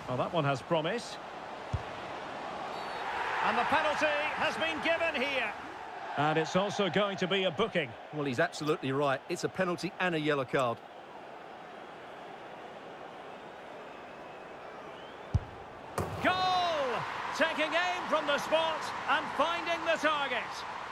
Oh, that one has promise. And the penalty has been given here. And it's also going to be a booking. Well, he's absolutely right. It's a penalty and a yellow card. Goal! Taking aim from the spot and finding the target.